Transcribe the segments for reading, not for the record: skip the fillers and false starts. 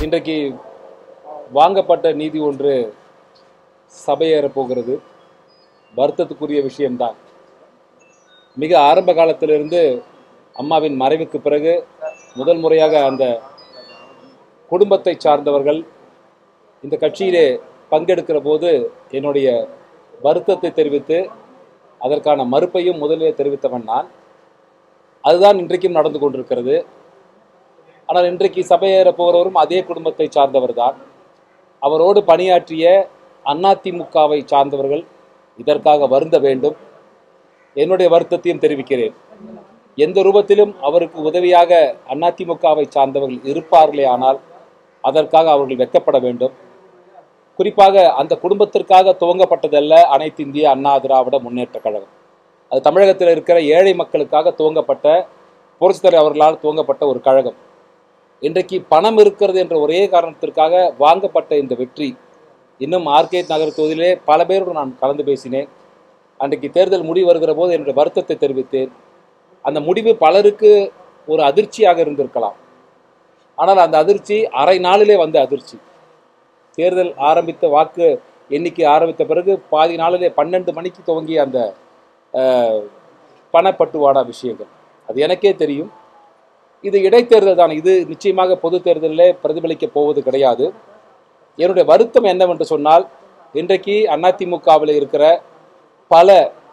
இன்றைக்கு வாங்கப்பட்ட நீதி ஒன்று சபையேறப் போகிறது. வருத்தத்துக்குரிய விஷயம்தான். மிக ஆரம்ப காலத்திலிருந்து அம்மாவின் மறைவுக்கு பிறகு முதல் முறையாக அந்த குடும்பத்தை சார்ந்தவர்கள் இந்த கட்சியிலே பங்கெடுக்கிற போது என்னுடைய வருத்தத்தை தெரிவித்து அதற்கான மறுப்பையும் முதலிலே தெரிவித்தவன் நான். அதுதான் இன்றைக்கும் நடந்து கொண்டிருக்கிறது. ஆனால் இன்றைக்கு சபையேற போகிறவரும் அதே குடும்பத்தை சார்ந்தவர் தான். அவரோடு பணியாற்றிய அதிமுகவை சார்ந்தவர்கள் இதற்காக வருந்த வேண்டும். என்னுடைய வருத்தத்தையும் தெரிவிக்கிறேன். எந்த ரூபத்திலும் அவருக்கு உதவியாக அதிமுகவை சார்ந்தவர்கள் இருப்பார்களே ஆனால் அதற்காக அவர்கள் வெட்கப்பட வேண்டும். குறிப்பாக அந்த குடும்பத்திற்காக துவங்கப்பட்டதல்ல அனைத்து இந்திய அண்ணா திராவிட முன்னேற்ற கழகம். அது தமிழகத்தில் இருக்கிற ஏழை மக்களுக்காக துவங்கப்பட்ட புரட்சித்தலைவர் அவர்களால் துவங்கப்பட்ட ஒரு கழகம். இன்றைக்கு பணம் இருக்கிறது என்ற ஒரே காரணத்திற்காக வாங்கப்பட்ட இந்த வெற்றி இன்னும் ஆர்கேட் நகர் தொகுதியிலே பல பேரோடு நான் கலந்து பேசினேன். அன்றைக்கு தேர்தல் முடிவு வருகிற போது என்னுடைய வருத்தத்தை தெரிவித்தேன். அந்த முடிவு பலருக்கு ஒரு அதிர்ச்சியாக இருந்திருக்கலாம். ஆனால் அந்த அதிர்ச்சி அரை நாளிலே வந்த அதிர்ச்சி. தேர்தல் ஆரம்பித்த வாக்கு எண்ணிக்கை ஆரம்பித்த பிறகு பாதி நாளிலே 12 மணிக்கு துவங்கிய அந்த பணப்பட்டுவாடா விஷயங்கள் அது எனக்கே தெரியும். இது இடைத்தேர்தல் தான். இது நிச்சயமாக பொது தேர்தலில் பிரதிபலிக்க போவது கிடையாது. என்னுடைய வருத்தம் என்னவென்று சொன்னால், இன்றைக்கு அதிமுகவில் இருக்கிற பல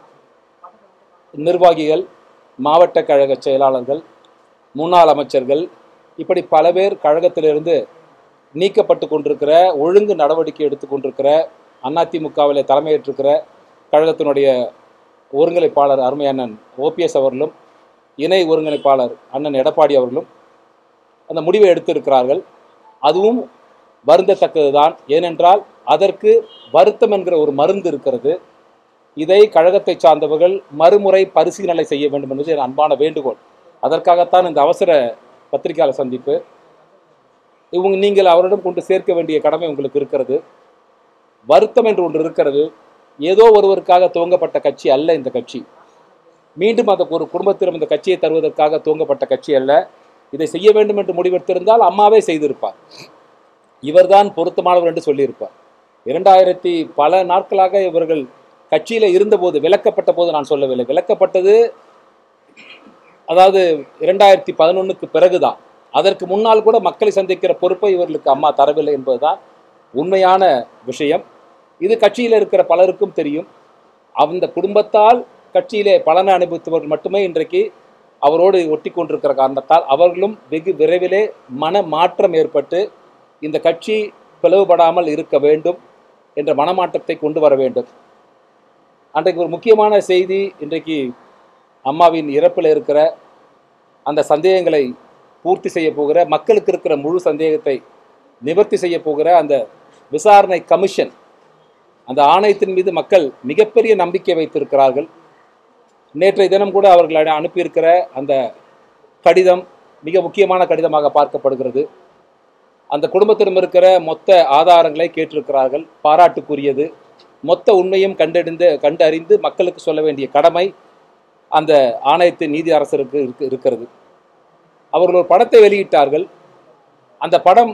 நிர்வாகிகள், மாவட்ட கழக செயலாளர்கள், முன்னாள் அமைச்சர்கள், இப்படி பல பேர் கழகத்திலிருந்து நீக்கப்பட்டு கொண்டிருக்கிற, ஒழுங்கு நடவடிக்கை எடுத்து கொண்டிருக்கிற, அதிமுகவில் தலைமையேற்றிருக்கிற கழகத்தினுடைய ஒருங்கிணைப்பாளர் அருமை அண்ணன் ஓபிஎஸ் அவர்களும் இணை ஒருங்கிணைப்பாளர் அண்ணன் எடப்பாடி அவர்களும் அந்த முடிவை எடுத்திருக்கிறார்கள். அதுவும் வருந்தத்தக்கது தான். ஏனென்றால் அதற்கு வருத்தம் என்கிற ஒரு மருந்து இருக்கிறது. இதை கழகத்தை சார்ந்தவர்கள் மறுமுறை பரிசீலனை செய்ய வேண்டும் என்பது என் அன்பான வேண்டுகோள். அதற்காகத்தான் இந்த அவசர பத்திரிகையாளர் சந்திப்பு. நீங்கள் அவரிடம் கொண்டு சேர்க்க வேண்டிய கடமை உங்களுக்கு இருக்கிறது. வருத்தம் என்று ஒன்று இருக்கிறது. ஏதோ ஒருவருக்காக துவங்கப்பட்ட கட்சி அல்ல இந்த கட்சி. மீண்டும் அந்த ஒரு குடும்பத்திடம் இந்த கட்சியை தருவதற்காக துவங்கப்பட்ட கட்சி அல்ல. இதை செய்ய வேண்டும் என்று முடிவெடுத்திருந்தால் அம்மாவே செய்திருப்பார். இவர்தான் பொருத்தமானவர் என்று சொல்லியிருப்பார். 2000 பல நாட்களாக இவர்கள் கட்சியில இருந்தபோது, விலக்கப்பட்ட போது நான் சொல்லவில்லை, விலக்கப்பட்டது அதாவது 2011க்கு பிறகுதான். அதற்கு முன்னால் கூட மக்களை சந்திக்கிற பொறுப்பை இவர்களுக்கு அம்மா தரவில்லை என்பதுதான் உண்மையான விஷயம். இது கட்சியில் இருக்கிற பலருக்கும் தெரியும். அந்த குடும்பத்தால் கட்சியிலே பலனை அனுபவித்தவர்கள் மட்டுமே இன்றைக்கு அவரோடு ஒட்டி கொண்டிருக்கிற காரணத்தால் அவர்களும் வெகு விரைவிலே மன மாற்றம் ஏற்பட்டு இந்த கட்சி பிளவுபடாமல் இருக்க வேண்டும் என்ற மனமாற்றத்தை கொண்டு வர வேண்டும். அன்றைக்கு ஒரு முக்கியமான செய்தி, இன்றைக்கு அம்மாவின் இறப்பில் இருக்கிற அந்த சந்தேகங்களை பூர்த்தி செய்ய போகிற, மக்களுக்கு இருக்கிற முழு சந்தேகத்தை நிவர்த்தி செய்ய போகிற அந்த விசாரணை கமிஷன், அந்த ஆணையத்தின் மீது மக்கள் மிகப்பெரிய நம்பிக்கை வைத்திருக்கிறார்கள். நேற்றைய தினம் கூட அவர்கள் அனுப்பியிருக்கிற அந்த கடிதம் மிக முக்கியமான கடிதமாக பார்க்கப்படுகிறது. அந்த குடும்பத்திடம் இருக்கிற மொத்த ஆதாரங்களை கேட்டிருக்கிறார்கள். பாராட்டுக்குரியது. மொத்த உண்மையும் கண்டறிந்து மக்களுக்கு சொல்ல வேண்டிய கடமை அந்த ஆணையத்தின் நீதி அரசருக்கு இருக்கிறது. அவர்கள் ஒரு படத்தை வெளியிட்டார்கள். அந்த படம்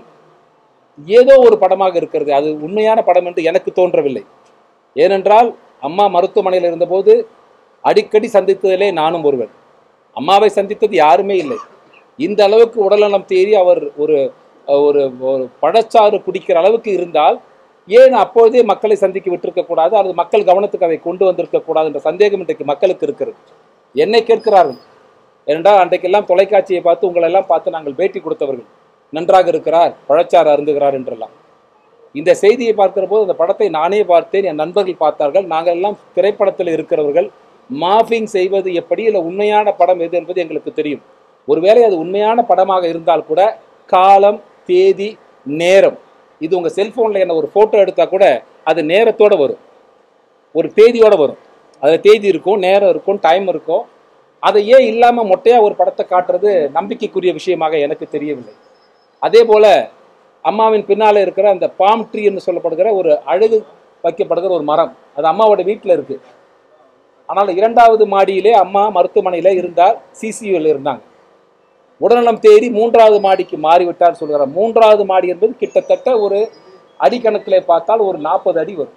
ஏதோ ஒரு படமாக இருக்கிறது. அது உண்மையான படம் என்று எனக்கு தோன்றவில்லை. ஏனென்றால் அம்மா மருத்துவமனையில் இருந்தபோது அடிக்கடி சந்தித்ததிலே நானும் ஒருவன். அம்மாவை சந்தித்தது யாருமே இல்லை. இந்த அளவுக்கு உடல்நலம் தேறி அவர் ஒரு ஒரு பழச்சாறு குடிக்கிற அளவுக்கு இருந்தால் ஏன் அப்பொழுதே மக்களை சந்திக்க விட்டிருக்க கூடாது, அல்லது மக்கள் கவனத்துக்கு அதை கொண்டு வந்திருக்க கூடாது என்ற சந்தேகம் இன்றைக்கு மக்களுக்கு இருக்கிறது. என்னை கேட்கிறார்கள். ஏனென்றால் அன்றைக்கெல்லாம் தொலைக்காட்சியை பார்த்து உங்களெல்லாம் பார்த்து நாங்கள் பேட்டி கொடுத்தவர்கள். நன்றாக இருக்கிறார், பழச்சாறு அருந்துகிறார் என்றெல்லாம். இந்த செய்தியை பார்க்கிற போது அந்த படத்தை நானே பார்த்தேன், என் நண்பர்கள் பார்த்தார்கள். நாங்கள் எல்லாம் திரைப்படத்தில் இருக்கிறவர்கள். மாஃபிங் செய்வது எப்படி, இல்லை உண்மையான படம் எது என்பது எங்களுக்கு தெரியும். ஒருவேளை அது உண்மையான படமாக இருந்தால் கூட காலம், தேதி, நேரம், இது உங்கள் செல்ஃபோனில் என்ன ஒரு ஃபோட்டோ எடுத்தால் கூட அது நேரத்தோடு வரும், ஒரு தேதியோடு வரும். அதில் தேதி இருக்கும், நேரம் இருக்கும், டைம் இருக்கும். அதை ஏன் இல்லாமல் மொட்டையாக ஒரு படத்தை காட்டுறது நம்பிக்கைக்குரிய விஷயமாக எனக்கு தெரியவில்லை. அதே போல் அம்மாவின் பின்னால் இருக்கிற அந்த பாம் ட்ரீ என்று சொல்லப்படுகிற ஒரு அழகு வைக்கப்படுகிற ஒரு மரம், அது அம்மாவோட வீட்டில் இருக்குது. ஆனால் 2வது மாடியிலே அம்மா மருத்துவமனையில் இருந்தால், சிசியூவில் இருந்தாங்க. உடல்நலம் தேடி 3வது மாடிக்கு மாறிவிட்டார் சொல்கிறார். 3வது மாடி என்பது கிட்டத்தட்ட ஒரு அடிக்கணக்கிலே பார்த்தால் ஒரு 40 அடி வரும்,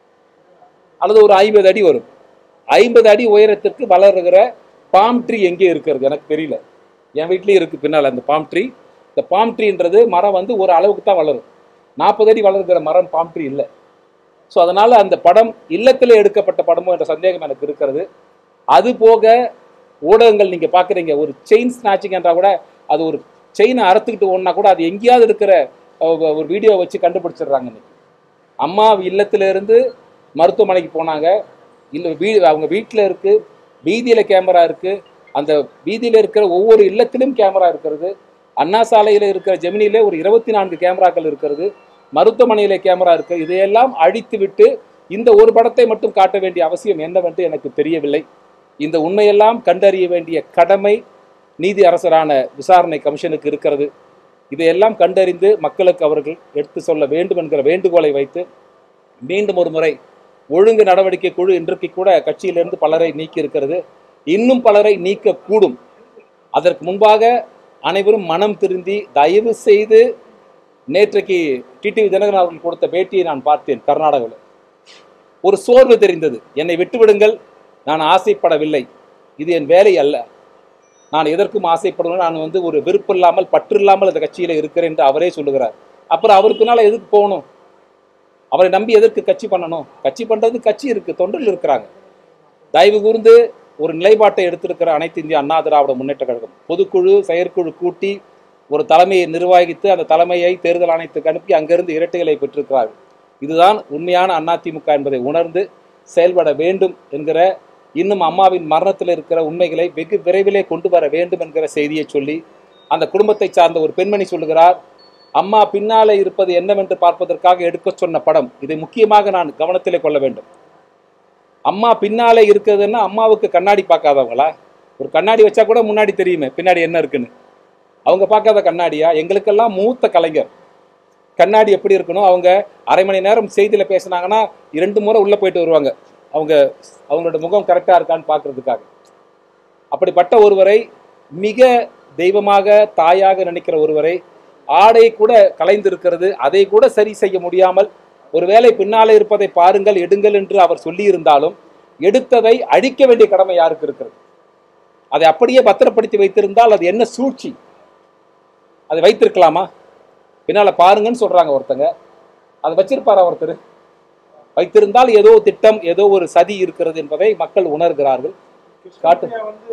அல்லது ஒரு 50 அடி வரும். 50 அடி உயரத்திற்கு வளர்கிற பாம் ட்ரீ எங்கே இருக்கிறது எனக்கு தெரியல. என் வீட்லேயும் இருக்குது பின்னால் அந்த பாம் ட்ரீ. இந்த பாம் ட்ரீன்றது மரம் வந்து ஒரு அளவுக்கு தான் வளரும். 40 அடி வளர்கிற மரம் பாம் ட்ரீ இல்லை. ஸோ அதனால் அந்த படம் இல்லத்தில் எடுக்கப்பட்ட படமோ என்ற சந்தேகம் எனக்கு இருக்கிறது. அது போக ஊடகங்கள் நீங்கள் பார்க்குறீங்க, ஒரு செயின் ஸ்நாச்சிங் என்றால் கூட அது ஒரு செயினை அறுத்துக்கிட்டு ஓடினா கூட அது எங்கேயாவது இருக்கிற ஒரு வீடியோ வச்சு கண்டுபிடிச்சிடுறாங்க. இன்னைக்கு அம்மா இல்லத்திலிருந்து மருத்துவமனைக்கு போனாங்க, இல்லை அவங்க வீட்டில் இருக்குது, வீதியில் கேமரா இருக்குது, அந்த வீதியில் இருக்கிற ஒவ்வொரு இல்லத்திலும் கேமரா இருக்கிறது. அண்ணா சாலையில் இருக்கிற ஜெமினியிலே ஒரு 24 கேமராக்கள் இருக்கிறது, மருத்துவமனையிலே கேமரா இருக்குது. இதையெல்லாம் அழித்து விட்டு இந்த ஒரு படத்தை மட்டும் காட்ட வேண்டிய அவசியம் என்னவென்று எனக்கு தெரியவில்லை. இந்த உண்மையெல்லாம் கண்டறிய வேண்டிய கடமை நீதி அரசரான விசாரணை கமிஷனுக்கு இருக்கிறது. இதையெல்லாம் கண்டறிந்து மக்களுக்கு அவர்கள் எடுத்து சொல்ல வேண்டும் என்கிற வேண்டுகோளை வைத்து மீண்டும் ஒரு முறை ஒழுங்கு நடவடிக்கை குழு இன்றைக்கு கூட கட்சியிலிருந்து பலரை நீக்கி இருக்கிறது, இன்னும் பலரை நீக்கக்கூடும். அதற்கு முன்பாக அனைவரும் மனம் திருந்தி தயவு செய்து, நேற்றைக்கு டிடிவி தினகரன் அவர்கள் கொடுத்த பேட்டியை நான் பார்த்தேன். கர்நாடகாவில் ஒரு சோர்வு தெரிந்தது. என்னை விட்டுவிடுங்கள், நான் ஆசைப்படவில்லை, இது என் வேலை அல்ல, நான் எதற்கும் ஆசைப்படுவேன், நான் வந்து ஒரு விருப்பம் இல்லாமல் பற்று இல்லாமல் அந்த கட்சியில் இருக்கிறேன் என்று அவரே சொல்லுகிறார். அப்புறம் அவருக்குனால எதுக்கு போகணும்? அவரை நம்பி எதற்கு கட்சி பண்ணணும்? கட்சி பண்ணுறது கட்சி இருக்குது, தொண்டர்கள் இருக்கிறாங்க. தயவு கூர்ந்து ஒரு நிலைப்பாட்டை எடுத்திருக்கிற அனைத்து இந்திய அண்ணா திராவிட முன்னேற்ற கழகம் பொதுக்குழு செயற்குழு கூட்டி ஒரு தலைமையை நிர்வகித்து அந்த தலைமையை தேர்தல் ஆணையத்துக்கு அனுப்பி அங்கிருந்து இரட்டைகளை பெற்றிருக்கிறார்கள். இதுதான் உண்மையான அதிமுக என்பதை உணர்ந்து செயல்பட வேண்டும் என்கிற, இன்னும் அம்மாவின் மரணத்தில் இருக்கிற உண்மைகளை வெகு விரைவிலே கொண்டு வர வேண்டும் என்கிற செய்தியை சொல்லி, அந்த குடும்பத்தை சார்ந்த ஒரு பெண்மணி சொல்லுகிறார், அம்மா பின்னாலே இருப்பது என்னவென்று பார்ப்பதற்காக எடுக்க சொன்ன படம். இதை முக்கியமாக நான் கவனத்திலே கொள்ள வேண்டும். அம்மா பின்னாலே இருக்கிறதுன்னா அம்மாவுக்கு கண்ணாடி பார்க்காதவங்களா? ஒரு கண்ணாடி வச்சா கூட முன்னாடி தெரியுமே பின்னாடி என்ன இருக்குன்னு. அவங்க பார்க்காத கண்ணாடியா? எங்களுக்கெல்லாம் மூத்த கலைஞர். கண்ணாடி எப்படி இருக்கணும்? அவங்க அரை மணி நேரம் செய்தியில் பேசினாங்கன்னா 2 முறை உள்ளே போயிட்டு வருவாங்க, அவங்களோட முகம் கரெக்டாக இருக்கான்னு பார்க்கறதுக்காக. அப்படிப்பட்ட ஒருவரை, மிக தெய்வமாக தாயாக நினைக்கிற ஒருவரை, ஆடை கூட கலைந்திருக்கிறது, அதை கூட சரி செய்ய முடியாமல், ஒருவேளை பின்னாலே இருப்பதை பாருங்கள் எடுங்கள் என்று அவர் சொல்லியிருந்தாலும் எடுத்ததை அழிக்க வேண்டிய கடமை யாருக்கு இருக்கிறது? அதை அப்படியே பத்திரப்படுத்தி வைத்திருந்தால் அது என்ன சூழ்ச்சி? அதை வைத்திருக்கலாமா? பின்னால பாருங்கன்னு சொல்றாங்க ஒருத்தங்க, அதை வச்சிருப்பாரா ஒருத்தர்? வைத்திருந்தால் ஏதோ திட்டம், ஏதோ ஒரு சதி இருக்கிறது என்பதை மக்கள் உணர்கிறார்கள். காட்டு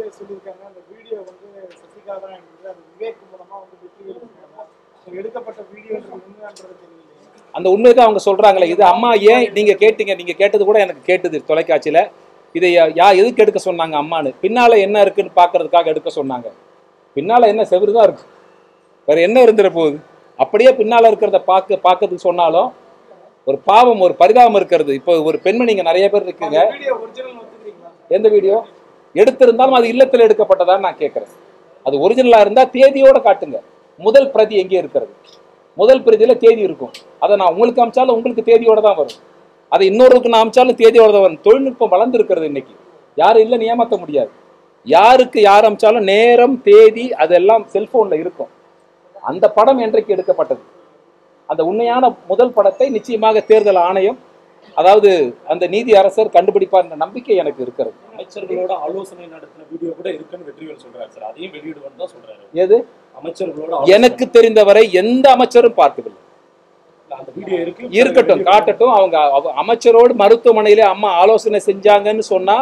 அந்த உண்மைதான் அவங்க சொல்றாங்களே. இது அம்மா ஏன் நீங்க கேட்டீங்க, நீங்க கேட்டது கூட எனக்கு கேட்டது தொலைக்காட்சியில. இதை எதுக்கு எடுக்க சொன்னாங்க அம்மானு? பின்னால என்ன இருக்குன்னு பாக்குறதுக்காக எடுக்க சொன்னாங்க. பின்னால என்ன செவுரு தான் இருக்கு, வேற என்ன இருந்துட போகுது? அப்படியே பின்னால இருக்கிறத பார்க்கறதுக்கு சொன்னாலும் ஒரு பாவம், ஒரு பரிதாபம் இருக்கிறது. இப்போ ஒரு பெண்மணிங்க நிறைய பேர் இருக்குங்க. எந்த வீடியோ எடுத்திருந்தாலும் அது இல்லத்தில் எடுக்கப்பட்டதான்னு நான் கேட்கிறேன். அது ஒரிஜினலா இருந்தா தேதியோட காட்டுங்க. முதல் பிரதி எங்கே இருக்கிறது? முதல் பிரதியில தேதி இருக்கும். அதை நான் உங்களுக்கு அமிச்சாலும் உங்களுக்கு தேதியோட தான் வரும். அதை இன்னொருக்கு நான் அமிச்சாலும் தேதியோட தான் வரும். தொழில்நுட்பம் வளர்ந்து இருக்கிறது. இன்னைக்கு யாரும் இல்லை நியமத்த முடியாது. யாருக்கு யார் அமிச்சாலும் நேரம் தேதி அதெல்லாம் செல்போன்ல இருக்கும். அந்த படம் என்றைக்கு எடுக்கப்பட்டது? அந்த உண்மையான முதல் படத்தை நிச்சயமாக தேர்தல் ஆணையம், அதாவது அந்த நீதி அரசர் கண்டுபிடிப்பார் என்ற நம்பிக்கை எனக்கு இருக்கிறது. அமைச்சர்களோட ஆலோசனை நடத்தின வீடியோ கூட இருக்குன்னு வெற்றிவேல் சொல்றாரு சார். அதையும் வெளியிடுவான்னு தான் சொல்றாரு. எது? அமைச்சர்களோட எனக்கு தெரிந்தவரை எந்த அமைச்சரும் பார்க்கவில்லை. அந்த வீடியோ இருக்கு, இருக்கட்டும், காட்டட்டும். அவங்க அமைச்சரோடு மருத்துவமனையில அம்மா ஆலோசனை செஞ்சாங்கன்னு சொன்னா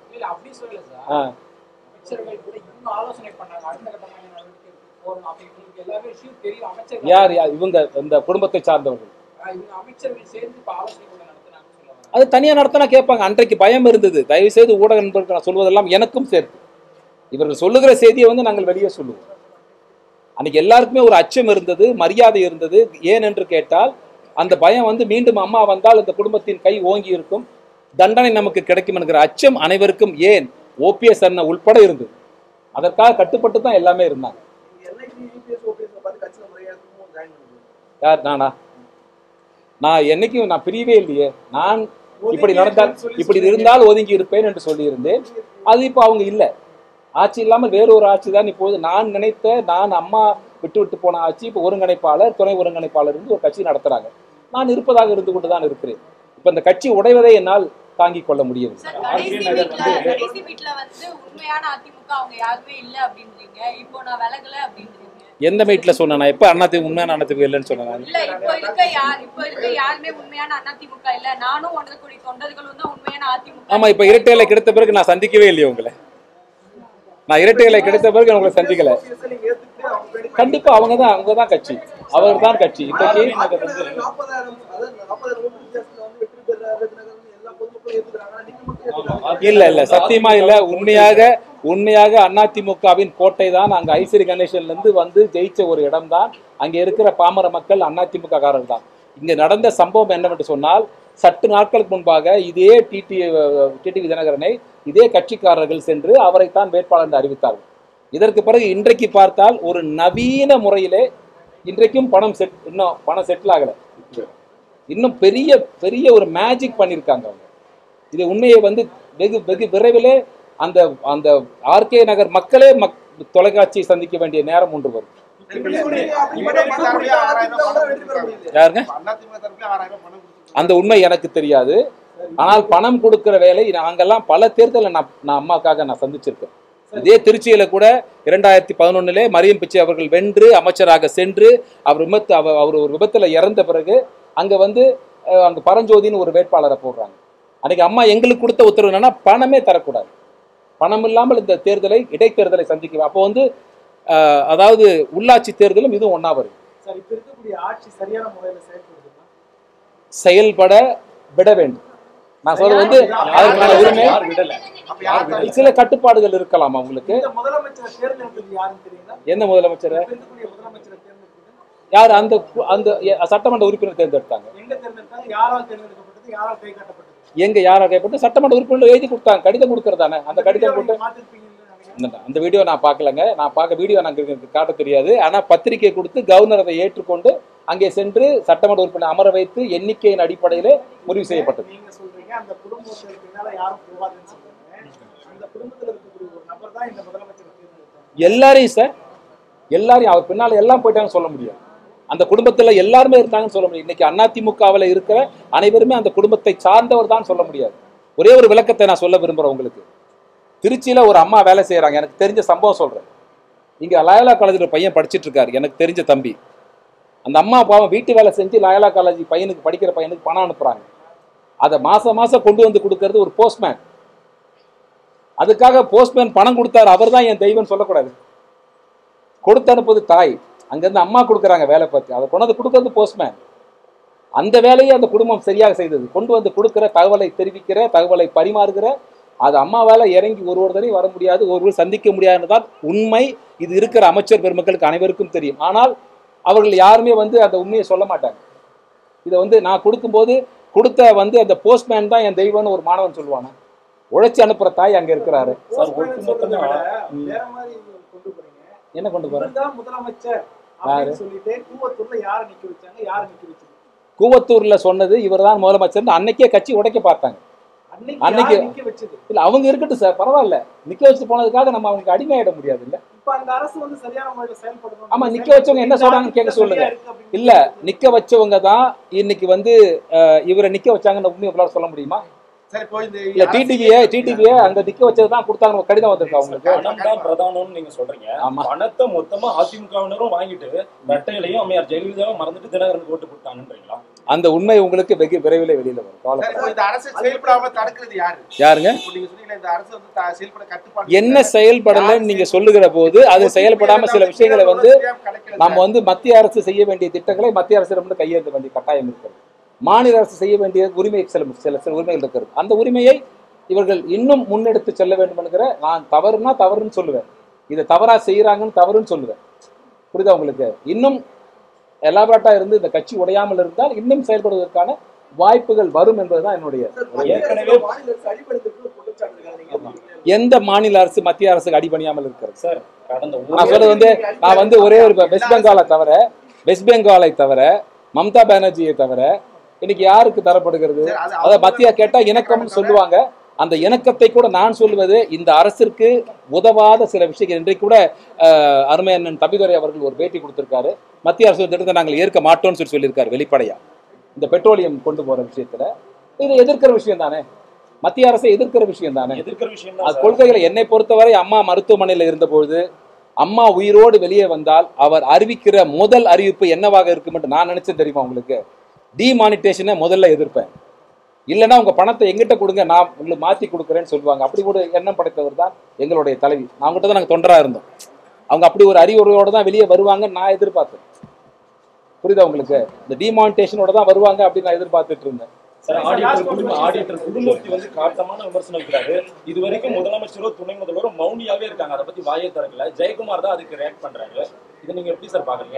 யார் இவங்க இந்த குடும்பத்தை சார்ந்தவர்கள் அது தனியா நடத்தினா கேட்பாங்க. அன்றைக்கு பயம் இருந்தது. தயவு செய்து ஊடக நண்பர்கள் நான் சொல்வதெல்லாம் எனக்கும் சேர்த்து இவர்கள் சொல்லுகிற செய்தியை நாங்கள் வெளியே சொல்லுவோம். அன்னைக்கு எல்லாருக்குமே ஒரு அச்சம் இருந்தது, மரியாதை இருந்தது. ஏன் என்று கேட்டால் அந்த பயம் மீண்டும் அம்மா வந்தால் இந்த குடும்பத்தின் கை ஓங்கி இருக்கும், தண்டனை நமக்கு கிடைக்கும் என்கிற அச்சம் அனைவருக்கும், ஏன் ஓபிஎஸ் அண்ணன் உள்பட இருந்தது. அதற்காக கட்டுப்பட்டு தான் எல்லாமே இருந்தாங்க. யார்? நானா? நான் என்னைக்கும் நான் பிரியவே இல்லையே. நான் இப்படி நடந்தால் இப்படி இருந்தால் ஒதுங்கி இருப்பேன் என்று சொல்லி இருந்தேன். அது இப்போ அவங்க இல்லை. ஆட்சி இல்லாமல் வேறு ஒரு ஆட்சி தான் இப்போது நான் அம்மா விட்டு போன ஆட்சி இப்போ ஒருங்கிணைப்பாளர் துணை ஒருங்கிணைப்பாளர் இருந்து ஒரு கட்சி நடத்துறாங்க. நான் இருப்பதாக இருந்து கொண்டு தான் இருக்கிறேன். இப்ப இந்த கட்சி உடைவதை என்னால் தாங்கிக் கொள்ள முடியவில்லை. கடைசி வீட்ல வந்து உண்மையான அதிமுக அவங்க யாருமே இல்ல அப்படின்றீங்க. இப்போ நான் விலகல அப்படின்றீங்க. எந்த மீட்ல சொன்னா இப்ப அதிமுக உண்மையான அதிமுக இல்லைன்னு சொன்னேன். இல்ல இப்போ இருக்க யாருமே உண்மையான அதிமுக இல்ல. நானும் 1.5 கோடி தொண்டர்களும் தான் உண்மையான அதிமுக. ஆமா, இப்ப இரட்டையில கிடைத்த பிறகு நான் சந்திக்கவே இல்லையே உங்களை. நான் இரட்டையில கிடைத்த பிறகு உங்களை சந்திக்கல. கண்டிப்பா அவங்கதான் கட்சி, அவர் தான் கட்சி. இல்ல சத்தியமா இல்ல. உண்மையாக அதிமுகவின் கோட்டை தான். அங்க ஐஸ்வரி கணேசன்ல இருந்து வந்து ஜெயிச்ச ஒரு இடம் தான். அங்க இருக்கிற பாமர மக்கள் அதிமுக காரர்கள் தான். இங்க நடந்த சம்பவம் என்னவென்று சொன்னால், சற்று நாட்களுக்கு முன்பாக இதே டிடிவி தினகரனை இதே கட்சிக்காரர்கள் சென்று அவரைத்தான் வேட்பாளர் என்று அறிவித்தார்கள். இதற்கு பிறகு இன்றைக்கு பார்த்தால் ஒரு நவீன முறையிலே இன்றைக்கும் பணம் செட்டில் ஆகல. இன்னும் பெரிய பெரிய ஒரு மேஜிக் பண்ணியிருக்காங்க அவங்க. இது உண்மையை வந்து வெகு வெகு விரைவிலே அந்த அந்த ஆர்கே நகர் மக்களே தொலைக்காட்சியை சந்திக்க வேண்டிய நேரம் ஒன்று வரும். யாருங்க? அந்த உண்மை எனக்கு தெரியாது. ஆனால் பணம் கொடுக்கிற வேலை நாங்கெல்லாம் பல தேர்தலில் நான் அம்மாக்காக நான் சந்திச்சிருக்கேன். இதே திருச்சியில கூட 2011 மரியம் பிச்சை அவர்கள் வென்று அமைச்சராக சென்று அவர் ஒரு விபத்துல இறந்த பிறகு அங்க வந்து அங்க பரஞ்சோதின்னு ஒரு வேட்பாளரை போடுறாங்க. அன்னைக்கு அம்மா எங்களுக்கு கொடுத்த உத்தரவு என்னன்னா, பணமே தரக்கூடாது, பணம் இல்லாமல் இந்த தேர்தலை இடைத்தேர்தலை சந்திக்க. அப்போ வந்து அதாவது உள்ளாட்சி தேர்தலும் இதுவும் ஒன்னா வருது. செயல்பட விட வேண்டும். நான் சொல்றது வந்து அதற்கான உரிமை, சில கட்டுப்பாடுகள் இருக்கலாம் அவங்களுக்கு. என்ன முதலமைச்சர்? யார்? அந்த சட்டமன்ற உறுப்பினர் தேர்ந்தெடுத்தாங்க. எங்க யாரா கைப்பட்டு சட்டமன்ற உறுப்பினர் எழுதி கொடுத்தாங்க, கடிதம் கொடுக்கறதானே. அந்த கடிதம் போட்டு அந்த வீடியோ நான் பார்க்கலங்க. வீடியோ எனக்கு காட்ட தெரியாது. ஆனா பத்திரிகை கொடுத்து கவர்னர் அதை ஏற்றுக்கொண்டு அங்கே சென்று சட்டமன்ற உறுப்பினர் அமர வைத்து எண்ணிக்கையின் அடிப்படையிலே முடிவு செய்யப்பட்டது. எல்லாரையும் அவர் பின்னால எல்லாம் போயிட்டாங்கன்னு சொல்ல முடியாது. அந்த குடும்பத்துல எல்லாருமே இருந்தாங்கன்னு சொல்ல முடியும். இன்னைக்கு அதிமுகவில் இருக்கிற அனைவருமே அந்த குடும்பத்தை சார்ந்தவர் தான் சொல்ல முடியாது. ஒரே ஒரு விளக்கத்தை நான் சொல்ல விரும்புறேன் உங்களுக்கு. திருச்சியில ஒரு அம்மா வேலை செய்யறாங்க. எனக்கு தெரிஞ்ச சம்பவம் சொல்றேன். இங்க லயோலா காலேஜில் பையன் படிச்சுட்டு இருக்காரு, எனக்கு தெரிஞ்ச தம்பி. அந்த அம்மா பாவம் வீட்டு வேலை செஞ்சு லயோலா காலேஜ் பையனுக்கு, படிக்கிற பையனுக்கு பணம் அனுப்புறாங்க. அதை மாசம் கொண்டு வந்து கொடுக்கறது ஒரு போஸ்ட்மேன். அதுக்காக போஸ்ட்மேன் பணம் கொடுத்தாரு, அவர் தான் என் தெய்வம் சொல்லக்கூடாது. கொடுத்து அனுப்புவது தாய். அங்கிருந்து அம்மா கொடுக்குறாங்க வேலை பார்த்து, அதை கொண்டு வந்து கொடுக்கறது போஸ்ட்மேன். அந்த வேலையை அந்த குடும்பம் சரியாக செய்தது. கொண்டு வந்து கொடுக்கிற, தகவலை தெரிவிக்கிற, தகவலை பரிமாறுகிற, அது அம்மா வேலை இறங்கி ஒரு தடவை வர முடியாது, ஒருவர் சந்திக்க முடியாதுதான் உண்மை. இது இருக்கிற அமைச்சர் பெருமக்களுக்கு அனைவருக்கும் தெரியும். ஆனால் அவர்கள் யாருமே வந்து அந்த உண்மையை சொல்ல மாட்டாங்க. இதை வந்து நான் கொடுக்கும்போது கொடுத்த வந்து அந்த போஸ்ட்மேன் தான் என் தெய்வம்னு ஒரு மாணவன் சொல்லுவானா? உழைச்சி அனுப்புற தாய் அங்க இருக்கிறாரு. என்ன கொண்டு போறேன்? கூவத்தூர்ல சொன்னது இவர் தான் முதலமைச்சர். அன்னைக்கே கட்சி உடைக்க பார்த்தாங்க. அன்னைக்கு இல்ல, அவங்க இருக்கட்டும் சார், பரவாயில்ல. நிக்க வச்சு போனதுக்காக நம்ம அவங்களுக்கு அடிமையாயிட முடியாது இல்ல. ஆமா, நிக்க வச்சவங்க என்ன சொல்றாங்கன்னு கேட்க சொல்லுங்க. இல்ல, நிக்க வச்சவங்க தான் இன்னைக்கு வந்து இவரை நிக்க வச்சாங்கன்னு உண்மையை சொல்ல முடியுமா? இல்ல, டிடிவியை அந்த நிக்க வச்சதுதான் கொடுத்தாங்க. கடிதம் வந்திருக்கு அவங்களுக்கு. பணம் தான் பிரதானம்னு நீங்க சொல்றீங்க. பணத்தை மொத்தமா அதிமுகவினரும் வாங்கிட்டு ரெட்டையிலையும் அம்மையார் ஜெயலலிதாவும் மறந்துட்டு தினகரனுக்கு ஓட்டு கொடுத்தாங்கன்றீங்களா? அந்த உண்மை உங்களுக்கு வெகு விரைவில் வெளியில வரும். யாருங்க என்ன செயல்படலன்னு நீங்க சொல்லுகிற போது அது செயல்படாம சில விஷயங்களை வந்து நம்ம வந்து மத்திய அரசு செய்ய வேண்டிய திட்டங்களை மத்திய அரசிடம் கையெழுத்த வேண்டிய கட்டாயம் இருக்கிறது. மாநில அரசு செய்ய வேண்டிய உரிமை சில உரிமைகள் இருக்கிறது. அந்த உரிமையை இவர்கள் இன்னும் முன்னெடுத்து செல்ல வேண்டும் என்கிற, நான் தவறுனா தவறுன்னு சொல்லுவேன், இதை தவறா செய்யறாங்கன்னு தவறுன்னு சொல்லுவேன். புரியுதா உங்களுக்கு? இன்னும் எலாபரேட்டா இருந்து இந்த கட்சி உடையாமல் இருந்தால் இன்னும் செயல்படுவதற்கான வாய்ப்புகள் வரும் என்பதுதான் என்னுடைய. எந்த மாநில அரசு மத்திய அரசுக்கு அடிபணியாமல் இருக்கிறது சார்? நான் சொல்றது வந்து நான் வந்து ஒரே ஒரு வெஸ்ட் பெங்காலை தவிர மம்தா பானர்ஜியை தவிர இன்னைக்கு யாருக்கு தரப்படுகிறது? அதை மத்திய கேட்டா இணக்கம்னு சொல்லுவாங்க. அந்த இணக்கத்தை கூட நான் சொல்வது இந்த அரசிற்கு உதவாத சில விஷயங்கள். இன்றைக்கு கூட அருமை அண்ணன் தம்பிதுரை அவர்கள் ஒரு பேட்டி கொடுத்திருக்காரு. மத்திய அரசு திட்டத்தை நாங்கள் ஏற்க மாட்டோம்னு சொல்லியிருக்காரு வெளிப்படையா. இந்த பெட்ரோலியம் கொண்டு போற விஷயத்துல இது எதிர்க்கிற விஷயம் தானே, மத்திய அரசை எதிர்க்கிற விஷயம் தானே. கொள்கைகளை என்னை பொறுத்தவரை அம்மா மருத்துவமனையில் இருந்தபொழுது அம்மா உயிரோடு வெளியே வந்தால் அவர் அறிவிக்கிற முதல் அறிவிப்பு என்னவாக இருக்கும் என்று நான் நினைச்சேன் தெரியுமா உங்களுக்கு? டிமானிட்டேஷனை முதல்ல எதிர்ப்பேன். இல்லைன்னா உங்க பணத்தை எங்கிட்ட கொடுங்க, நான் உங்களுக்கு மாற்றி கொடுக்குறேன்னு சொல்லுவாங்க. அப்படி ஒரு எண்ணம் படைத்தவர் தான் எங்களுடைய தலைவி. அவங்ககிட்ட தான் நாங்கள் தொண்டராக இருந்தோம். அவங்க அப்படி ஒரு அறிவுரையோடு தான் வெளியே வருவாங்க நான் எதிர்பார்த்தேன். புரியுதா உங்களுக்கு? இந்த டிமானிட்டேஷனோட தான் வருவாங்க அப்படின்னு நான் எதிர்பார்த்துட்டு இருந்தேன். ஆடிட்டர் குருமூர்த்தி வந்து காட்டமான விமர்சனம் இருக்கிறாரு. இது வரைக்கும் முதலமைச்சரோ துணை முதல்வரோ மௌனியாவே இருக்காங்க, அதை பத்தி வாயை திறக்கல. ஜெயக்குமார் தான் அதுக்கு ரியாக்ட் பண்றாரு. இதை நீங்க எப்படி சார் பாக்குறீங்க?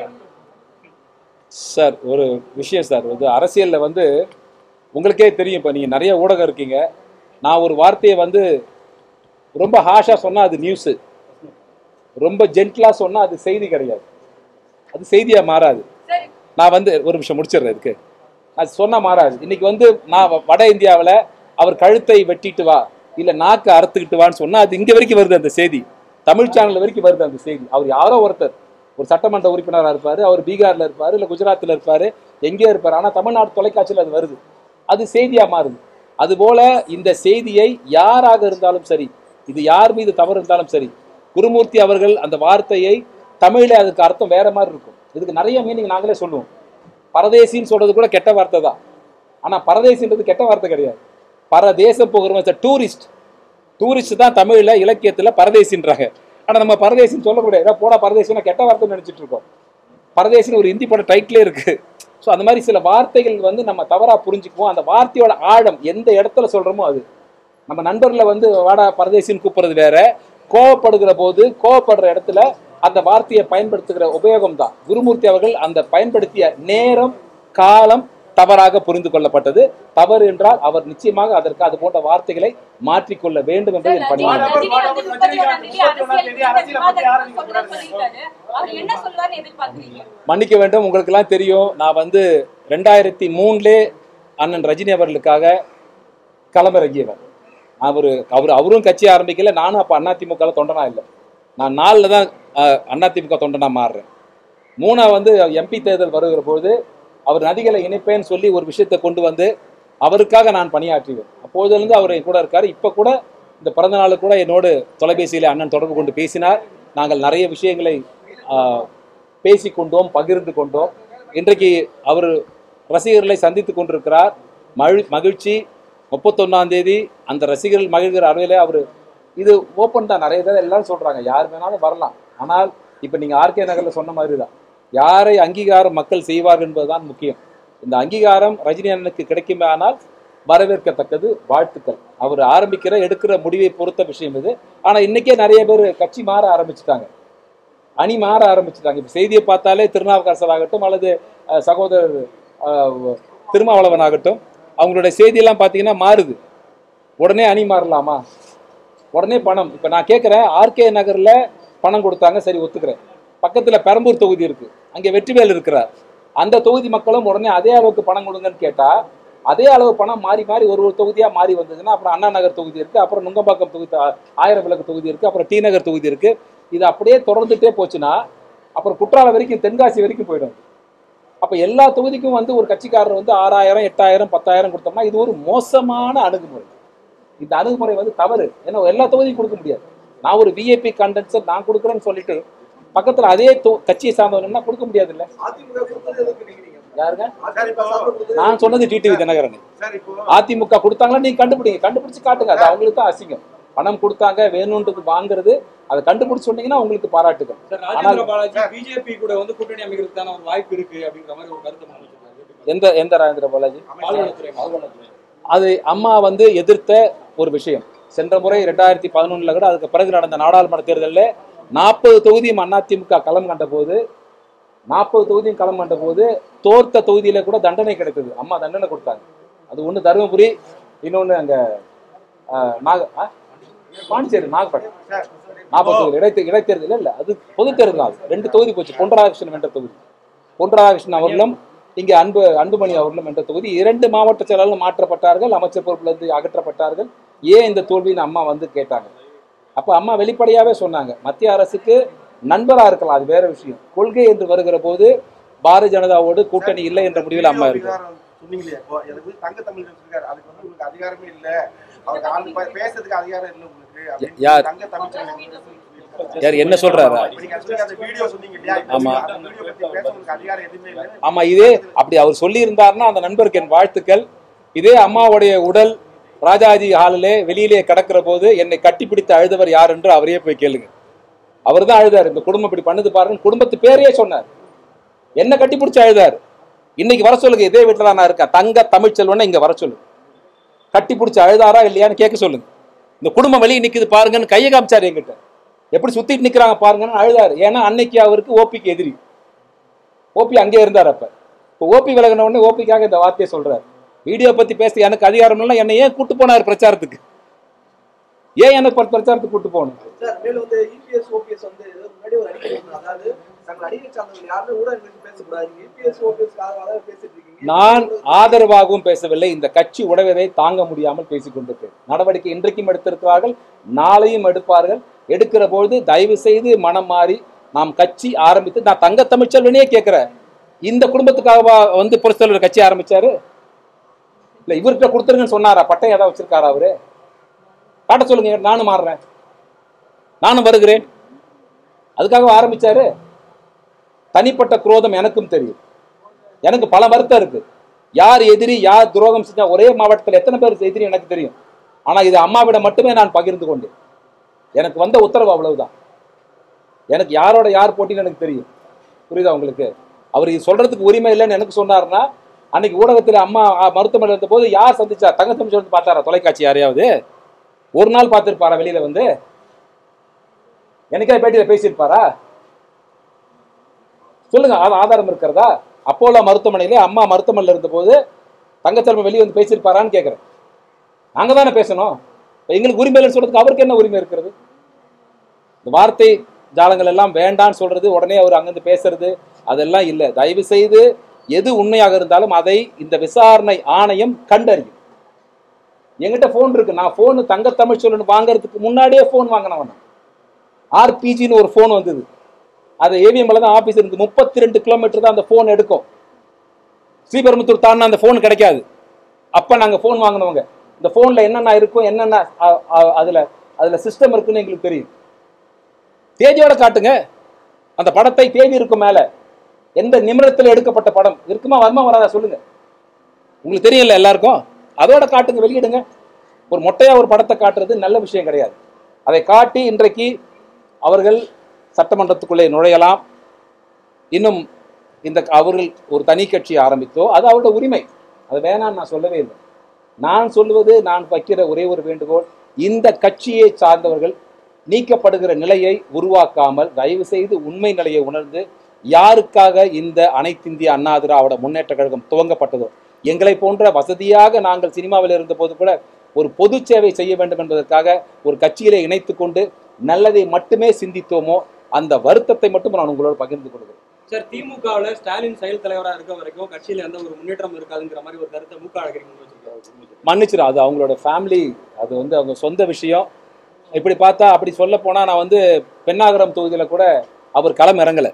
சார் ஒரு விஷயம் சார், இது அரசியல்ல வந்து உங்களுக்கே தெரியும். இப்போ நீங்கள் நிறைய ஊடகம் இருக்கீங்க. நான் ஒரு வார்த்தையை வந்து ரொம்ப ஹாஷாக சொன்னால் அது நியூஸு, ரொம்ப ஜென்டிலாக சொன்னால் அது செய்தி கிடையாது, அது செய்தியாக மாறாது. நான் வந்து ஒரு விஷயம் முடிச்சிடுறேன் இதுக்கு. அது சொன்னால் மாறாது. இன்னைக்கு வந்து நான் வட இந்தியாவில் அவர் கழுத்தை வெட்டிட்டு வா இல்லை நாக்கு அறுத்துக்கிட்டு வான்னு சொன்னால் அது இங்கே வரைக்கும் வருது அந்த செய்தி. தமிழ் சேனல் வரைக்கும் வருது அந்த செய்தி. அவர் யாரோ ஒருத்தர் ஒரு சட்டமன்ற உறுப்பினராக இருப்பார், அவர் பீகாரில் இருப்பார், இல்லை குஜராத்தில் இருப்பார், எங்கேயோ இருப்பார். ஆனால் தமிழ்நாடு தொலைக்காட்சியில் அது வருது, அது செய்தியாக மாறுது. அதுபோல இந்த செய்தியை யாராக இருந்தாலும் சரி, இது யார் மீது தவறு இருந்தாலும் சரி, குருமூர்த்தி அவர்கள் அந்த வார்த்தையை தமிழில் அதுக்கு அர்த்தம் வேற மாதிரி இருக்கும். இதுக்கு நிறைய மீனிங் நாங்களே சொல்லுவோம். பரதேசின்னு சொல்றது கூட கெட்ட வார்த்தை தான். ஆனால் பரதேசின்றது கெட்ட வார்த்தை கிடையாது. பரதேசம் போகிறவங்க டூரிஸ்ட் தான் தமிழில் இலக்கியத்தில் பரதேசின்றாங்க. ஆனால் நம்ம பரதேசின்னு சொல்லக்கூடாது. போடா பரதேசின்னா கெட்ட வார்த்தை நினைச்சிட்டு இருக்கோம். பரதேசின்னு ஒரு ஹிந்தி பட டைட்டிலே இருக்கு. ஸோ அந்த மாதிரி சில வார்த்தைகள் வந்து நம்ம தவறாக புரிஞ்சுக்குவோம். அந்த வார்த்தையோட ஆழம் எந்த இடத்துல சொல்கிறோமோ அது. நம்ம நண்பர்களை வந்து வாடா பரதேசின்னு கூப்பிட்றது வேற, கோவப்படுகிற போது கோவப்படுற இடத்துல அந்த வார்த்தையை பயன்படுத்துகிற உபயோகம் தான். குருமூர்த்தி அவர்கள் அந்த பயன்படுத்திய நேரம் காலம் தவறாக புரிந்து கொள்ளப்பட்டது. தவறு என்றால் அவர் நிச்சயமாக அதற்கு அது போன்ற வார்த்தைகளை மாற்றிக்கொள்ள வேண்டும் என்பதை மன்னிக்க வேண்டும். உங்களுக்கு எல்லாம் தெரியும், நான் வந்து 2003 அண்ணன் ரஜினி அவர்களுக்காக களமிறங்கியவர். அவரும் கட்சி ஆரம்பிக்கல, நானும் அப்ப அதிமுக தொண்டனா இல்லை. நான் 4 தான் அதிமுக தொண்டனா மாறுறேன். 3 வந்து எம்பி தேர்தல் வருகிற போது அவர் நதிகளை இணைப்பேன்னு சொல்லி ஒரு விஷயத்தை கொண்டு வந்து அவருக்காக நான் பணியாற்றுவேன். அப்போதிலிருந்து அவர் கூட இருக்காரு. இப்போ கூட இந்த பிறந்த நாள் கூட என்னோடு தொலைபேசியில் அண்ணன் தொடர்பு கொண்டு பேசினார். நாங்கள் நிறைய விஷயங்களை பேசிக்கொண்டோம், பகிர்ந்து கொண்டோம். இன்றைக்கு அவர் ரசிகர்களை சந்தித்து கொண்டிருக்கிறார். மகிழ்ச்சி. 31ஆம் தேதி அந்த ரசிகர்கள் மகிழ்கிற அளவில் அவர் இது ஓப்பன் தான். நிறைய பேர் எல்லாரும் சொல்றாங்க யார் வேணாலும் வரலாம். ஆனால் இப்போ நீங்கள் ஆர்கே நகரில் சொன்ன மாதிரி தான், யாரை அங்கீகாரம் மக்கள் செய்வார்கள் என்பதுதான் முக்கியம். இந்த அங்கீகாரம் ரஜினி அண்ணனுக்கு கிடைக்குமே ஆனால் வரவேற்கத்தக்கது, வாழ்த்துக்கள். அவர் எடுக்கிற முடிவை பொறுத்த விஷயம் இது. ஆனால் இன்னைக்கே நிறைய பேர் கட்சி மாற ஆரம்பிச்சுட்டாங்க, அணி மாற ஆரம்பிச்சுட்டாங்க. இப்போ செய்தியை பார்த்தாலே திருநாவுக்கரசர் ஆகட்டும் அல்லது சகோதரர் திருமாவளவன் ஆகட்டும், அவங்களுடைய செய்தியெல்லாம் பார்த்தீங்கன்னா மாறுது. உடனே அணி மாறலாமா? உடனே பணம். இப்போ நான் கேட்குறேன், ஆர்கே நகரில் பணம் கொடுத்தாங்க, சரி ஒத்துக்கிறேன். பக்கத்தில் பெரம்பூர் தொகுதி இருக்கு, அங்கே வெற்றிவேல் இருக்கிறார். அந்த தொகுதி மக்களும் உடனே அதே அளவுக்கு பணம் கொடுங்கன்னு கேட்டால் அதே அளவு பணம் மாறி மாறி ஒரு தொகுதியாக மாறி வந்ததுன்னா அப்புறம் அண்ணா நகர் தொகுதி இருக்குது, அப்புறம் நுங்கம்பாக்கம் தொகுதி, 1000 விளக்கு தொகுதி இருக்குது, அப்புறம் டி நகர் தொகுதி இருக்குது. இது அப்படியே தொடர்ந்துட்டே போச்சுன்னா அப்புறம் குற்றாலம் வரைக்கும் தென்காசி வரைக்கும் போயிடும். அப்போ எல்லா தொகுதிக்கும் வந்து ஒரு கட்சிக்காரர் வந்து 6000 8000 10000 கொடுத்தோம்னா இது ஒரு மோசமான அணுகுமுறை. இந்த அணுகுமுறை வந்து தவறு. ஏன்னா எல்லா தொகுதியும் கொடுக்க முடியாது. நான் ஒரு விஐபி கண்டென்சர் நான் கொடுக்குறேன்னு சொல்லிட்டு பக்கத்தில் அதே கட்சியை சார்ந்தவங்கன்னா கொடுக்க முடியாது. இல்லை யாருங்க? நான் சொன்னது டிடிவி தினகரன். அதிமுக கொடுத்தாங்களா நீங்க கண்டுபிடிச்சு காட்டுங்க. அது அவங்களுக்கு தான் அசிங்கம். பணம் கொடுத்தாங்க வேணும்ன்றது வாங்குறது, அதை கண்டுபிடிச்சு சொன்னீங்கன்னா உங்களுக்கு பாராட்டுகள். பிஜேபி கூட வந்து கூட்டணி அமைக்கிறதுக்கான ஒரு வாய்ப்பு இருக்கு அப்படிங்கிற மாதிரி ஒரு கருத்து. எந்த ராஜேந்திர பாலாஜி? அது அம்மா வந்து எதிர்த்த ஒரு விஷயம். சென்ற முறை 2011 கூட அதுக்கு பிறகு நடந்த நாடாளுமன்ற தேர்தலில் 40 தொகுதியும் அதிமுக களம் கண்ட போது 40 தொகுதியும் களம் கண்ட போது தோர்த்த தொகுதியில கூட தண்டனை கிடைத்தது. அம்மா தண்டனை கொடுத்தாங்க. அது ஒன்று தருமபுரி, இன்னொன்று அங்கே பாண்டிச்சேரி நாகப்பட்டினம் 40 தொகுதி இடைத்தேர்தல் இல்லை, அது பொது தேர்தல். 2 தொகுதி போச்சு. பொன் ராதாகிருஷ்ணன் வென்ற தொகுதி. பொன் ராதாகிருஷ்ணன் அவர்களும் இங்கே அன்புமணி அவர்களும் என்ற தொகுதி 2 மாவட்ட செயலாளர்கள் மாற்றப்பட்டார்கள், அமைச்சர் பொறுப்பிலிருந்து அகற்றப்பட்டார்கள். ஏன் இந்த தோல்வின்னு அம்மா வந்து கேட்டாங்க. அப்போ அம்மா வெளிப்படையாகவே சொன்னாங்க, மத்திய அரசுக்கு நண்பராக இருக்கலாம், அது வேற விஷயம். கொள்கை என்று வருகிற போது பாரதிய ஜனதாவோடு கூட்டணி இல்லை என்ற முடிவில் அம்மா இருக்கு. சொன்னீங்களே, எனக்கு தங்க தமிழன் இருக்காரு, அதுக்கு வந்து உங்களுக்கு அதிகாரமே இல்லை, அவருக்கு பேசுறதுக்கு அதிகாரம் இல்லை உங்களுக்கு. யார் தங்க தமிழ் யார் என்ன சொல்றாரு? ஆமா ஆமா, இதே அப்படி அவர் சொல்லி இருந்தாருன்னா அந்த நண்பருக்கு என் வாழ்த்துக்கள். இதே அம்மாவுடைய உடல் ராஜாஜி ஹாலிலே வெளியிலே கடக்கிற போது என்னை கட்டிப்பிடித்து அழுதவர் யார் என்று அவரையே போய் கேளுங்க. அவர் தான் அழுதார். இந்த குடும்பம் இப்படி பண்ணுது பாருங்க, குடும்பத்து பேரையே சொன்னார். என்ன கட்டிப்பிடிச்சு அழுதார். இன்னைக்கு வர சொல்லுங்க, இதே வீட்டில் தான் நான் இருக்கேன், தங்க தமிழ்ச்செல்வனை இங்க வர சொல்லுங்க. கட்டி பிடிச்சி அழுதாரா இல்லையான்னு கேட்க சொல்லுங்க. இந்த குடும்பம் வெளியே நிக்குது பாருங்கன்னு கையை காமிச்சாரு என்கிட்ட. எப்படி சுத்திட்டு நிக்கிறாங்க பாருங்கன்னு அழுதாரு. ஏன்னா அன்னைக்கு அவருக்கு ஓபிக்கு எதிரி. ஓபி அங்கே இருந்தார். அப்ப இப்போ ஓபி விலகின உடனே ஓபிக்காக இந்த வார்த்தையை சொல்றாரு. வீடியோ பத்தி பேச எனக்கு அதிகாரம் இல்லை, என்னை ஏன் கூட்டு போனார் பிரச்சாரத்துக்கு? ஏன் எனக்கு பிரச்சாரத்துக்கு கூட்டு போகணும்? நான் ஆதரவாகவும் பேசவில்லை, இந்த கட்சி உடைவதை தாங்க முடியாமல் பேசிக் கொண்டிருக்கிறேன். நடவடிக்கை இன்றைக்கும் எடுத்திருக்கிறார்கள், நாளையும் எடுப்பார்கள். எடுக்கிற பொழுது தயவு செய்து மனம் மாறி நாம் கட்சி ஆரம்பித்து, நான் தங்க தமிழ்ச்செல்வனே கேட்கிறேன், இந்த குடும்பத்துக்காக வந்து புரட்சித்தலைவர் கட்சி ஆரம்பிச்சாரு? இல்ல இவர்கிட்ட கொடுத்துருங்கன்னு சொன்னாரா? பட்டை ஏதாவது வச்சிருக்காரா அவரு? காட்ட சொல்லுங்க, நானும் மாறுறேன், நானும் வருகிறேன். அதுக்காக ஆரம்பிச்சாரு. தனிப்பட்ட குரோதம் எனக்கும் தெரியும், எனக்கு பல வருத்தம் இருக்கு. யார் எதிரி யார் துரோகம் செஞ்சா ஒரே மாவட்டத்தில் எத்தனை பேர் எதிரி எனக்கு தெரியும். ஆனா இது அம்மாவிடம் மட்டுமே நான் பகிர்ந்து கொண்டேன். எனக்கு வந்த உத்தரவு அவ்வளவுதான். எனக்கு யாரோட யார் போட்டின்னு எனக்கு தெரியும். புரியுதா உங்களுக்கு? அவர் இது சொல்றதுக்கு உரிமை இல்லைன்னு எனக்கு சொன்னார்னா, அன்னைக்கு ஊடகத்தில் அம்மா மருத்துவமனை இருந்த போது யார் சந்திச்சா? தங்க தமிழ்ச்செல்வன் பார்த்தாரா? தொலைக்காட்சி யாரையாவது ஒரு நாள் பார்த்திருப்பாரா? வெளியில வந்து எனக்கே பேட்டியில பேசியிருப்பாரா? சொல்லுங்க, ஆதாரம் இருக்கிறதா? அப்போலோ மருத்துவமனையில அம்மா மருத்துவமனையில் இருந்த போது தங்கச்செல்வன் வெளியே வந்து பேசியிருப்பாரான்னு கேட்கிறேன். நாங்க தானே பேசணும். எங்களுக்கு உரிமை இல்லைன்னு சொல்றதுக்கு அவருக்கு என்ன உரிமை இருக்கிறது? இந்த வார்த்தை ஜாலங்கள் எல்லாம் வேண்டான்னு சொல்றது, உடனே அவர் அங்கிருந்து பேசுறது, அதெல்லாம் இல்லை. தயவு செய்து எது உண்மையாக இருந்தாலும் அதை இந்த விசாரணை ஆணையம் கண்டறியும். என்கிட்ட போன் இருக்கு. நான் போன் தங்க தமிழ்ச்செல்வன் வாங்கறதுக்கு முன்னாடியே போன் வாங்கினவன். ஆர்பிஜின்னு ஒரு போன் வந்தது. அது ஏவிஎம்ல தான் ஆபீஸ் இருந்து 32 கிலோமீட்டர் தான் அந்த போன் எடுக்கும். ஸ்ரீபெரும்புத்தூர் தாண்டினா அந்த போன் கிடைக்காது. அப்ப நாங்க போன் வாங்கினவங்க. இந்த போன்ல என்னென்ன இருக்கும், என்னென்ன அதுல சிஸ்டம் இருக்குன்னு எங்களுக்கு தெரியும். தேதியோட காட்டுங்க அந்த படத்தை. தேதி இருக்கும் மேல, எந்த நிமிடத்தில் எடுக்கப்பட்ட படம் இருக்குமா, வருமா வராதா சொல்லுங்க. உங்களுக்கு தெரியல எல்லாருக்கும். அதோட காட்டுங்க, வெளியிடுங்க. ஒரு மொட்டையா ஒரு படத்தை காட்டுறது நல்ல விஷயம் கிடையாது. அதை காட்டி இன்றைக்கு அவர்கள் சட்டமன்றத்துக்குள்ளே நுழையலாம். இன்னும் இந்த அவர்கள் ஒரு தனி கட்சி ஆரம்பித்தோ அது அவருடைய உரிமை, அது வேணான்னு நான் சொல்லவே இல்லை. நான் சொல்லுவது, நான் வைக்கிற ஒரே ஒரு வேண்டுகோள், இந்த கட்சியை சார்ந்தவர்கள் நீக்கப்படுகிற நிலையை உருவாக்காமல் தயவு செய்து உண்மை நிலையை உணர்ந்து, யாருக்காக இந்த அனைத்து இந்திய அண்ணா திராவிட முன்னேற்ற கழகம் துவங்கப்பட்டதோ, எங்களை போன்ற வசதியாக நாங்கள் சினிமாவில் இருந்த போது கூட ஒரு பொது சேவை செய்ய வேண்டும் என்பதற்காக ஒரு கட்சியிலே இணைத்து கொண்டு நல்லதை மட்டுமே சிந்தித்தோமோ, அந்த வருத்தத்தை மட்டும் நான் உங்களோட பகிர்ந்து கொள்கிறேன். சார், திமுகவில் ஸ்டாலின் செயல் தலைவராக இருக்க வரைக்கும் கட்சியில எந்த ஒரு முன்னேற்றம் இருக்காதுங்கிற மாதிரி ஒரு கருத்தை முக அழகிரி மன்னிச்சிடும். அது அவங்களோட ஃபேமிலி, அது வந்து அவங்க சொந்த விஷயம். இப்படி பார்த்தா அப்படி சொல்ல போனா, நான் வந்து பெண்ணாகரம் தொகுதியில கூட அவர் களம் இறங்கலை.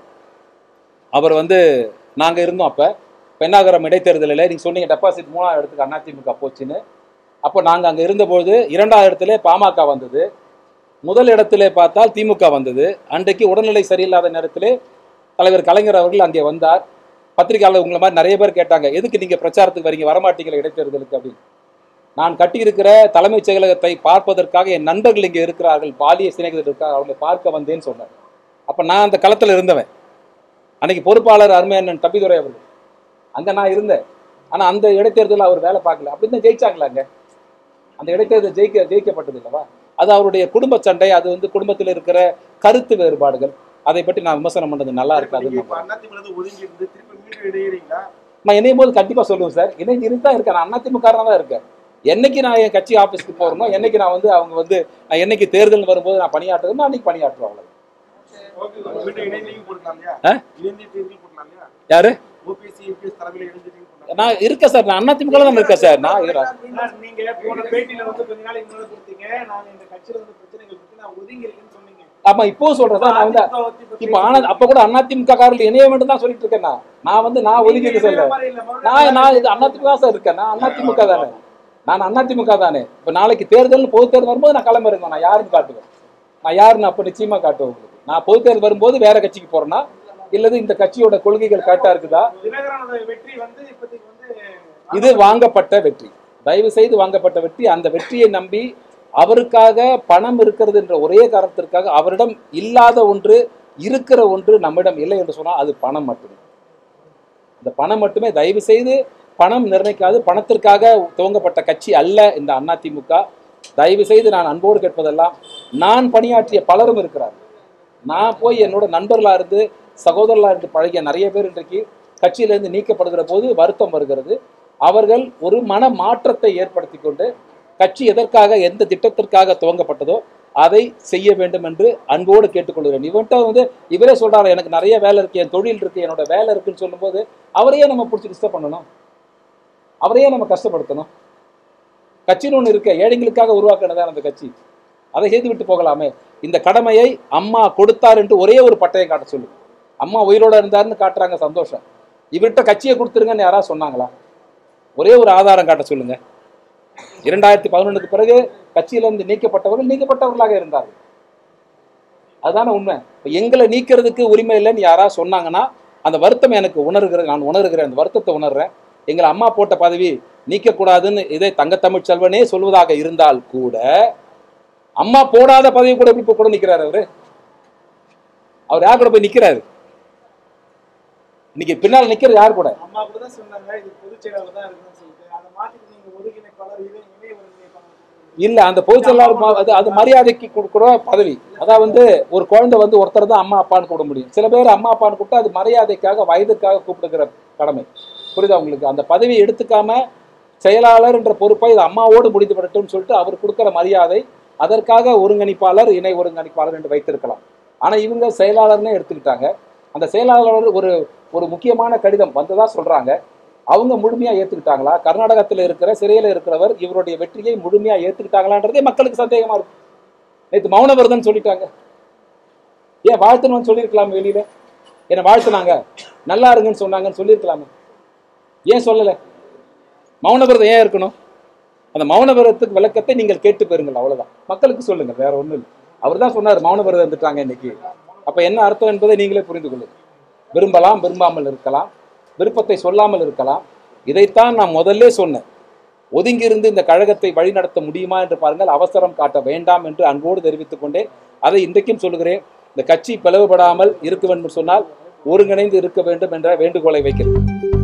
அவர் வந்து நாங்க இருந்தோம் அப்ப பெண்ணாகரம் இடைத்தேர்தலில். நீங்க சொன்னீங்க டெபாசிட் 3ஆவது இடத்துக்கு அதிமுக போச்சுன்னு. அப்போ நாங்க அங்க இருந்தபோது 2வது இடத்துல பாமக வந்தது, முதல் இடத்திலே பார்த்தால் திமுக வந்தது. அன்றைக்கு உடல்நிலை சரியில்லாத நேரத்திலே தலைவர் கலைஞர் அவர்கள் அங்கே வந்தார். பத்திரிகையாளர் உங்களை மாதிரி நிறைய பேர் கேட்டாங்க, எதுக்கு நீங்க பிரச்சாரத்துக்கு வரீங்க, வரமாட்டீங்களா இடைத்தேர்தலுக்கு அப்படின்னு. நான் கட்டியிருக்கிற தலைமைச் செயலகத்தை பார்ப்பதற்காக என் நண்பர்கள் இங்கே இருக்கிறார்கள், பாலிய சிநேகிதர் இருக்காங்க, அவங்களை பார்க்க வந்தேன்னு சொன்னார். அப்போ நான் அந்த களத்தில் இருந்தவன். அன்னைக்கு பொறுப்பாளர் அருமையண்ணன் தம்பிதுரை அவர்கள், அங்கே நான் இருந்தேன். ஆனால் அந்த இடைத்தேர்தலில் அவர் வேலை பார்க்கல. அப்படி தான் ஜெயிச்சாங்களாங்க. அந்த இடைத்தேர்தல் ஜெயிக்கப்பட்டது இல்லவா? அது அவருடைய குடும்ப சண்டை, அது வந்து குடும்பத்தில் இருக்கிற கருத்து வேறுபாடுகள். அதை பற்றி நான் விமர்சனம் பண்ணது நல்லா இருக்காது. என்னையும் போது கண்டிப்பா சொல்லுவேன் சார், இணைஞ்சு இருந்தா இருக்கேன். நான் அதிமுக தான் இருக்கேன். என்னைக்கு நான் என் கட்சி ஆபீஸ்க்கு போறேனோ, என்னைக்கு நான் வந்து அவங்க வந்து நான் என்னைக்கு தேர்தல் வரும்போது நான் பணியாற்றுறேன், அன்னைக்கு பணியாற்றுவேன். அவ்வளவு. யாரு ஓபிஎஸ்சி யூபிஎஸ் தலைமையில எழுந்துட்டீங்க நான் இருக்கேன் சார், நான் அதிமுக தான் இருக்கேன் சார். நான் நீங்க போன பேட்டியில வந்து கொஞ்ச நாளைக்கு முன்னாடி கொடுத்தீங்க, நாங்க இந்த கட்சியில வந்து பிரச்சனைகள் இருக்கு, நான் ஒதுங்கி இருக்கேன்னு சொன்னீங்க. ஆமா, இப்போ சொல்றேன் சார். நான் வந்து இப்ப அப்ப கூட அதிமுக காரர்கள் இணைய வேண்டும் தான் சொல்லிட்டு இருக்கேன். நான் ஒதுக்கி சொல்ல, நான் இது அதிமுக தான் சார் இருக்கேன். நான் அதிமுக தானே, நான் அதிமுக தானே. இப்ப நாளைக்கு தேர்தல், பொது தேர்தல் வரும்போது நான் கிளம்புறேங்க. நான் யாருன்னு காட்டுவேன், நான் யாருன்னு அப்ப நிச்சயமா காட்டுவேன் உங்களுக்கு. நான் பொது தேர்தல் வரும்போது வேற கட்சிக்கு போறேன்னா இல்லது இந்த கட்சியோட கொள்கைகள் கரெக்டா இருக்குதா? வெற்றி வந்து இப்போதைக்கு வந்து இது வாங்கப்பட்ட வெற்றி, தயவு செய்து வாங்கப்பட்ட வெற்றி. அந்த வெற்றியை நம்பி அவருக்காக பணம் இருக்கிறது என்ற ஒரே காரணத்திற்காக அவரிடம் இல்லாத ஒன்று, இருக்கிற ஒன்று நம்மிடம் இல்லை என்று சொன்னால் அது பணம் மட்டுமே. அந்த பணம் மட்டுமே. தயவு செய்து பணம் நிர்ணயிக்காது. பணத்திற்காக துவங்கப்பட்ட கட்சி அல்ல இந்த அதிமுக. தயவு செய்து நான் அன்போடு கேட்பதெல்லாம், நான் பணியாற்றிய பலரும் இருக்கிறார். நான் போய் என்னோட நண்பர்களா இருந்து சகோதரர்களா இருந்து பழகிய நிறைய பேர் இன்றைக்கு கட்சியிலிருந்து நீக்கப்படுகிற போது வருத்தம் வருகிறது. அவர்கள் ஒரு மன மாற்றத்தை ஏற்படுத்தி கொண்டு கட்சி எதற்காக, எந்த திட்டத்திற்காக துவங்கப்பட்டதோ அதை செய்ய வேண்டும் என்று அன்போடு கேட்டுக்கொள்கிறேன். இவன்ட்ட இவரே சொல்றாரு, எனக்கு நிறைய வேலை இருக்கு, என் தொழில் இருக்கு, என்னோட வேலை இருக்குன்னு சொல்லும்போது அவரையே நம்ம பிடிச்சி டிஸ்டர்ப் பண்ணணும், அவரையே நம்ம கஷ்டப்படுத்தணும். கட்சின்னு ஒன்று இருக்க, ஏழைகளுக்காக உருவாக்கினதான் அந்த கட்சி. அதை செய்து விட்டு போகலாமே. இந்த கடமையை அம்மா கொடுத்தார் என்று ஒரே ஒரு பட்டையை காட்ட சொல்லுங்க. அம்மா உயிரோட இருந்தாருன்னு காட்டுறாங்க, சந்தோஷம். இவர்கிட்ட கட்சியை கொடுத்துருங்கன்னு யாராவது சொன்னாங்களா? ஒரே ஒரு ஆதாரம் காட்ட சொல்லுங்க. 2011 பிறகு கட்சியிலிருந்து நீக்கப்பட்டவர்களாக இருந்தார்கள். அதுதானே உண்மை. எங்களை நீக்கிறதுக்கு உரிமை இல்லைன்னு யாராவது சொன்னாங்கன்னா அந்த வருத்தம் எனக்கு நான் உணர்கிறேன், அந்த வருத்தத்தை உணர்றேன். எங்களை அம்மா போட்ட பதவி நீக்கக்கூடாதுன்னு இதை தங்கத்தமிழ் செல்வனே சொல்வதாக இருந்தால் கூட, அம்மா போடாத பதவி கூட எப்படி கூட நிக்கிறாரு அவரு? அவர் யார் கூட போய் நிக்கிறாரு? இன்னைக்கு பின்னால் நிக்கிறது யார் கூட? அம்மா கூட தான் சொன்னாங்க இது பொதுச் செயலாளர் தான் இருக்குன்னு சொல்லிட்டு. அதை மாத்திட்டு நீங்க ஒருங்கிணைப்பாளர் இணை ஒருங்கிணைப்பாளர் இல்ல, அந்த பொதுச் செயலாளர் அது மரியாதைக்கு கொடுக்குற பதவி. அதாவது ஒரு குழந்தை ஒருத்தர் தான் அம்மா அப்பான்னு கூப்பிட முடியும். சில பேர் அம்மா அப்பான்னு கூப்பிட்டு அது மரியாதைக்காக, வயதுக்காக கூப்பிடுகிற கடமை. புரியுதா உங்களுக்கு? அந்த பதவியை எடுத்துக்காம செயலாளர் என்ற பொறுப்பை இது அம்மாவோடு முடிந்து விடட்டும்னு சொல்லிட்டு அவர் கொடுக்கிற மரியாதை, அதற்காக ஒருங்கிணைப்பாளர், இணை ஒருங்கிணைப்பாளர் என்று வைத்திருக்கலாம். ஆனா இவங்க செயலாளர்னே எடுத்துக்கிட்டாங்க. அந்த செயலாளர் ஒரு முக்கியமான கடிதம் வந்ததா சொல்றாங்க. அவங்க முழுமையா ஏத்துக்கிட்டாங்களா? கர்நாடகத்தில் இருக்கிற சிறையில் இருக்கிறவர் இவருடைய வெற்றியை முழுமையா ஏத்துக்கிட்டாங்களான்றதே மக்களுக்கு சந்தேகமா இருக்கு. நேற்று மௌன விரதம் சொல்லிட்டாங்க. ஏன் வாழ்த்துன்னு சொல்லியிருக்கலாமே? வெளியில என்ன வாழ்த்துனாங்க, நல்லா இருங்கன்னு சொன்னாங்கன்னு சொல்லியிருக்கலாமே, ஏன் சொல்லலை? மௌன விரதம் ஏன் இருக்கணும்? அந்த மௌன விரதத்துக்கு விளக்கத்தை நீங்கள் கேட்டு பெறுங்கள், அவ்வளவுதான். மக்களுக்கு சொல்லுங்க, வேற ஒண்ணும் இல்லை. அவர் தான் சொன்னார் மௌன விரதம் இருந்துட்டாங்க இன்னைக்கு. அப்ப என்ன அர்த்தம் என்பதை நீங்களே புரிந்து கொள்ளுங்க. விரும்பலாம், விரும்பாமல் இருக்கலாம், விருப்பத்தை சொல்லாமல் இருக்கலாம். இதைத்தான் நான் முதல்ல சொன்னேன். ஒதுங்கியிருந்து இந்த கழகத்தை வழிநடத்த முடியுமா என்று பாருங்கள். அவசரம் காட்ட வேண்டாம் என்று அன்போடு தெரிவித்துக் கொண்டேன். அதை இன்றைக்கும் சொல்லுகிறேன். இந்த கட்சி பிளவுபடாமல் இருக்க வேண்டும் சொன்னால் ஒருங்கிணைந்து இருக்க வேண்டும் என்ற வேண்டுகோளை வைக்கிறேன்.